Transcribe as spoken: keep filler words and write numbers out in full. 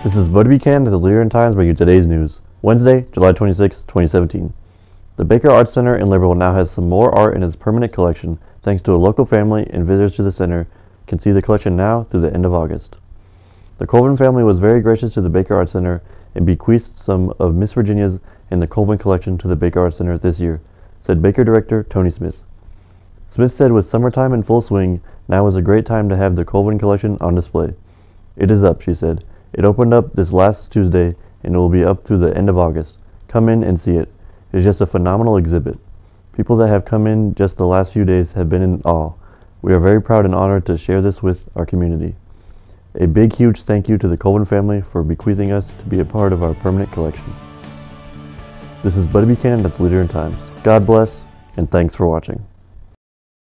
This is Buddy Buchanan at the Leader in Times bringing you today's news. Wednesday, July twenty-sixth, twenty seventeen. The Baker Art Center in Liberal now has some more art in its permanent collection thanks to a local family, and visitors to the center can see the collection now through the end of August. The Colvin family was very gracious to the Baker Art Center and bequeathed some of Miss Virginia's and the Colvin collection to the Baker Art Center this year, said Baker director Tony Smith. Smith said with summertime in full swing, now is a great time to have the Colvin collection on display. It is up, she said. It opened up this last Tuesday and it will be up through the end of August. Come in and see it. It is just a phenomenal exhibit. People that have come in just the last few days have been in awe. We are very proud and honored to share this with our community. A big, huge thank you to the Colvin family for bequeathing us to be a part of our permanent collection. This is Buddy Buchanan at the Leader in Times. God bless, and thanks for watching.